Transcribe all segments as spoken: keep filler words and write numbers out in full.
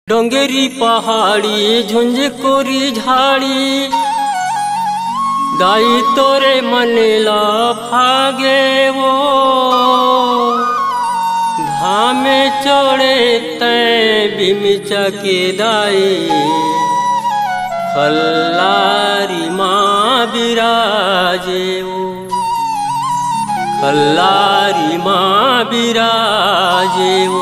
डोंगरी पहाड़ी झुंझ कोरी झाड़ी दाई तोरे मनेला भागे वो धामे चढ़े तैं बिमिचा के दाई खल्लारी माँ बिराजे वो खल्लारी माँ बिराजे वो।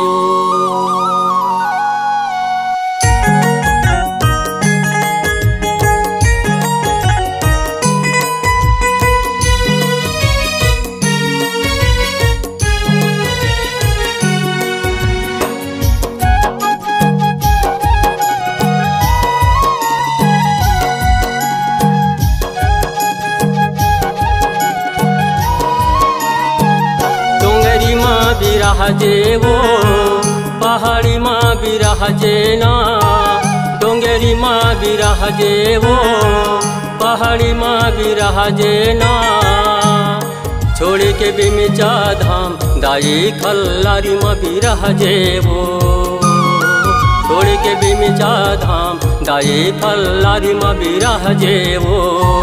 बिराजे वो पहाड़ी माँ बिराजे ना डोंगरी माँ बिराजे वो पहाड़ी माँ बिराजे ना छोड़ के बिमिचा धाम दाई खल्लारी माँ बिराजे वो छोड़ के बिमिचा धाम दाई खल्लारी माँ बिराजे वो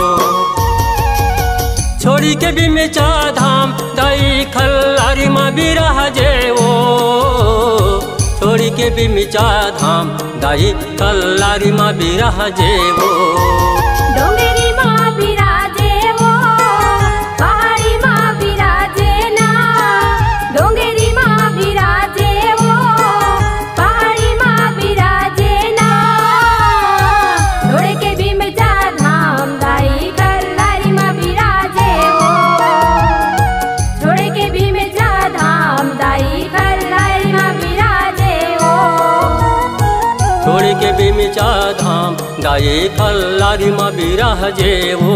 छोड़ी के बिमिचा धाम दाई खल्लारी माँ बिराजे वो छोड़ी के बिमिचा धाम दाई खल्लारी माँ बिराजे वो। डोंगरी माँ बिराजे वो पहाड़ी माँ बिराजे ना डोंगरी माँ बिराजे वो पहाड़ी माँ बिराजे ना छोड़ के बिमिचा धाम दाई खल्लारी माँ बिराजे छोड़ के बिमिचा धाम दाई खल्लारी माँ बिराजे वो।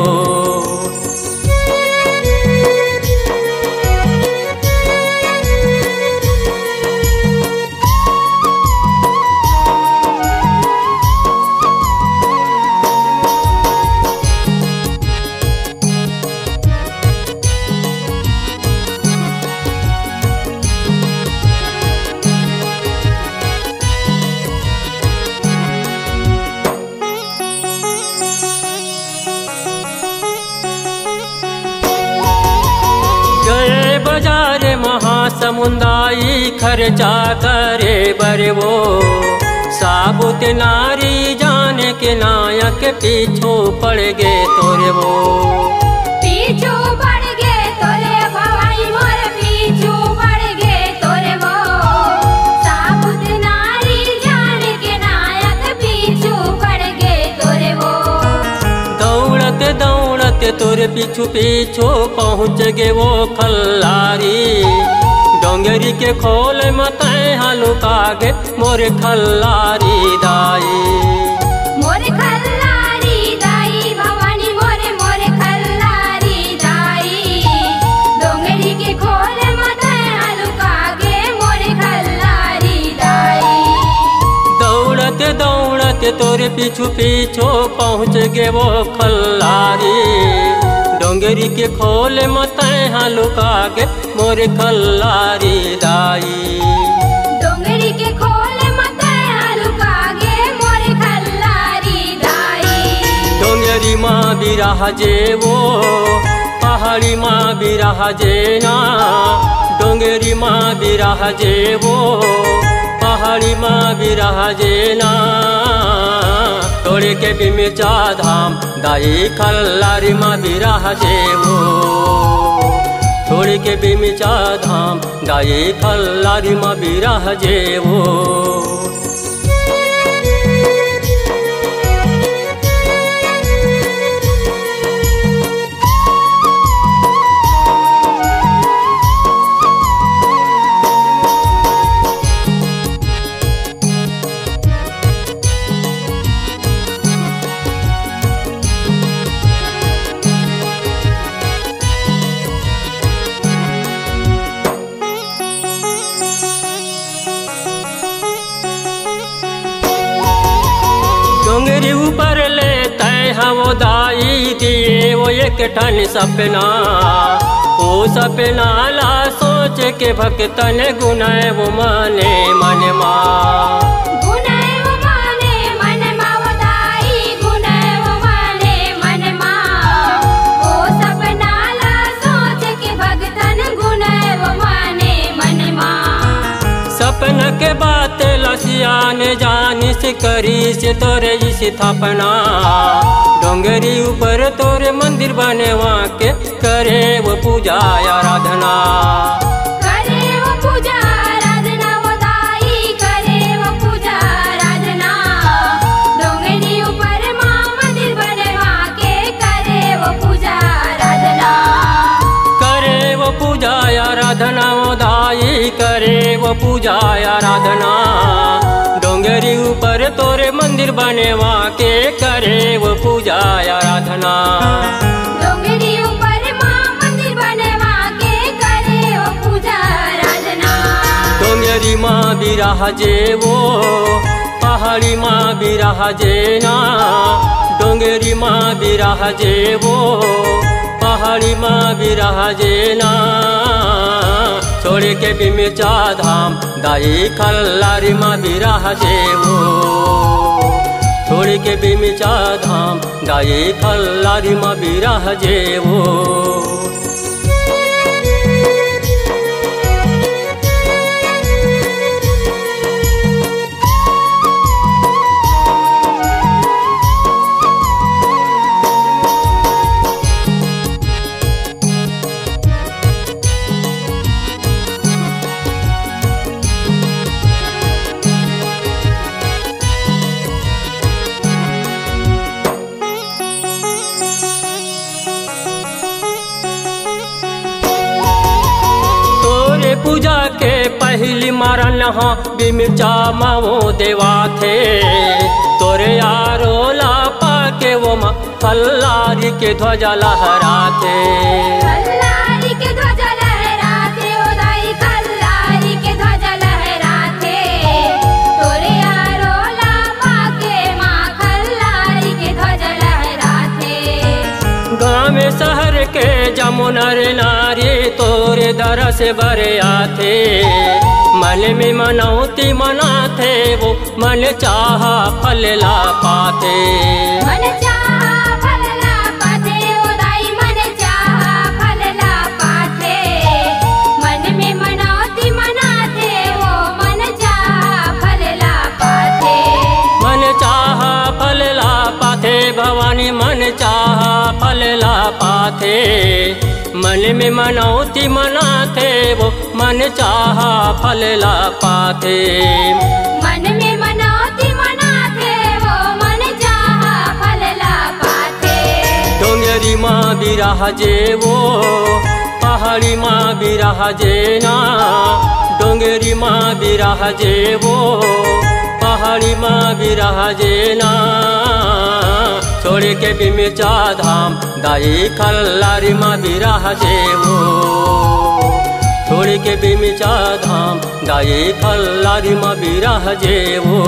बाजारे महासमुंदाई खर्चा करे बरे वो साबुत नारी जाने के नायक पीछू पड़ गए तोरे वो पीछू पड़ गए तोरे भवाई मोर पीछू पड़ गए तोरे वो साबुत नारी जाने के नायक पीछू पड़ गए तोरे वो दौड़ते दौड़ते तोरे पीछू पीछू पहुँच गए वो खल्लारी डोंगरी के खोल मत हलुका गे मोर खल्लारी दाई मोर खल्लारी दाई भवानी मोरे मोर खल्लारी दाई डोंगरी के खोल मत हलुका गे मोर खल्लारी दाई दौड़ते दौड़ते तोरे पीछू पीछू पहुँच गए वो खल्लारी डोंगरी के खोल मत हलुका गे मोर खल्लारी दाई डोंगरी के खोल मत हलुका गे मोर खल्लारी दाई। डोंगरी माँ बिराजे वो पहाड़ी माँ बिराजे ना डोंगरी माँ बिराजे वो पहाड़ी माँ बिराजे ना छोड़ के बिमिचा धाम दाई खल्लारी माँ बिराजे वो छोड़ के बिमिचा धाम दाई खल्लारी माँ बिराजे वो। डोंगरी ऊपर ले तय हम दाई दिए वो एक ठन सपना वो सपना ला सोच के भक्तन गुनाए वो माने मन मा गुनाए वो जान जानी से करी से तोरे स्थापना। डोंगरी ऊपर तोरे मंदिर बनवा के करे वो पूजा आराधना। करे वो पूजा आराधना वो दाई करे वो पूजा आराधना। डोंगरी ऊपर माँ मंदिर बनवा के करे वो पूजा आराधना। करे वो पूजा आराधना वो दाई करे वो पूजा आराधना। डोंगरी ऊपर तोरे मंदिर बनवा के करे वो पूजा आराधना। डोंगरी ऊपर माँ मंदिर बनवा के करे वो पूजा आराधना। डोंगरी माँ बिराजे वो पहाड़ी माँ बिराजे ना। डोंगरी माँ बिराजे वो पहाड़ी माँ बिराजे ना। छोड़ के बिमिचा धाम दाई खल्लारी माँ बिराजे वो। छोड़ के बिमिचा धाम दाई खल्लारी माँ बिराजे वो। पूजा के पहली मारन हाँ बिमिचा मावो देवा थे। तोरे यारो लापा के वो माँ खल्लारी के ध्वजा लहराते। खल्लारी के ध्वजा लहराते ओ दाई खल्लारी के ध्वजा लहराते। तोरे यारो लापा के माँ खल्लारी के ध्वजा लहराते। गाँव में शहर के जमुनर नारी तोरे दर से बरे आते। मन में मनौती मनाते वो मन चाहा फल ला पाते। मन चाहा फल ला पाते ओ दाई मन चाहा फल ला पाते। मन में मनौती मनाते वो मन चाहा फल ला पाते। मन चाहा फल ला पाते भवानी मन चाहा फल ला पाते। मन में मनौती मनाते वो मन चाहा फल ला पाते। मन में मनौती मनाते वो मन चाहा फल ला पाते। डोंगरी माँ बिराजे वो पहाड़ी माँ बिराजे ना। डोंगरी माँ बिराजे वो पहाड़ी माँ बिराजे ना। छोड़ के बिमिचा धाम दाई खल्लारी माँ बिराजे वो। छोड़ के बिमिचा धाम दाई खल्लारी माँ बिराजे वो।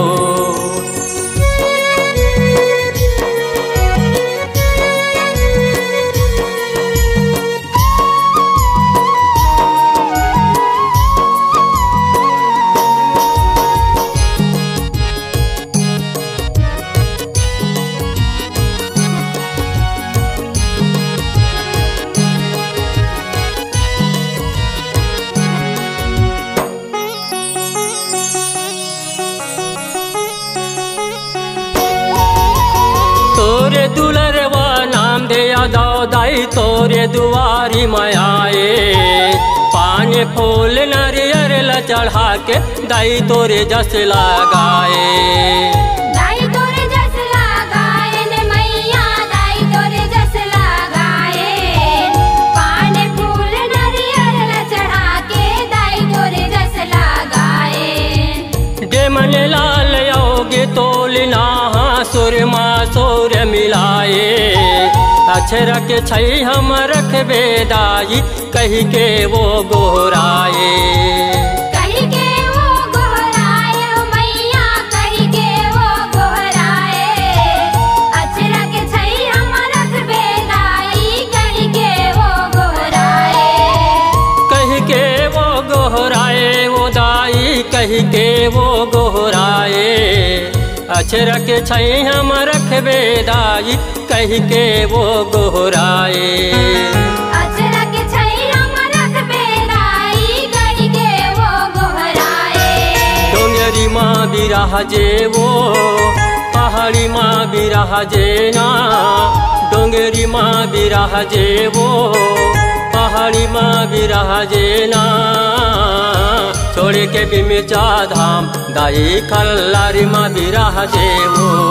तोरे दुलरवा नाम दे यादव दाई तोरे दुआरी मायाए। पान फूल नरियर ल चढ़ा के दाई तोरे जस लगाए। दाई तोरे जस लगाए ने मैया दाई तोरे जस लगाए। पान फूल नरियर ल चढ़ा के दाई तोरे जस लगाए। डेमन लाल योगी तोलना सुर माँ सुर मिलाए। अक्षर के छई हम रखबे दाई कही के वो गोहराए। कही के वो गोहराए ओ मैया कही के वो गोहराए। अक्षर के छई हम रखबे दाई कही के वो गोहराए। कही के वो गोहराए वो दाई कही के वो गोहराए। अक्षर के छई हम रखबे दाई कही के वो गोहराए। अक्षर के छई हम रखबे दाई कही के वो गोहराए। डोंगरी माँ बिराजे वो पहाड़ी माँ बिराजे ना डोंगरी माँ बिराजे वो पहाड़ी माँ बिराजे ना छोड़ के बिमिचा धाम दाई खल्लारी माँ बिराजे वो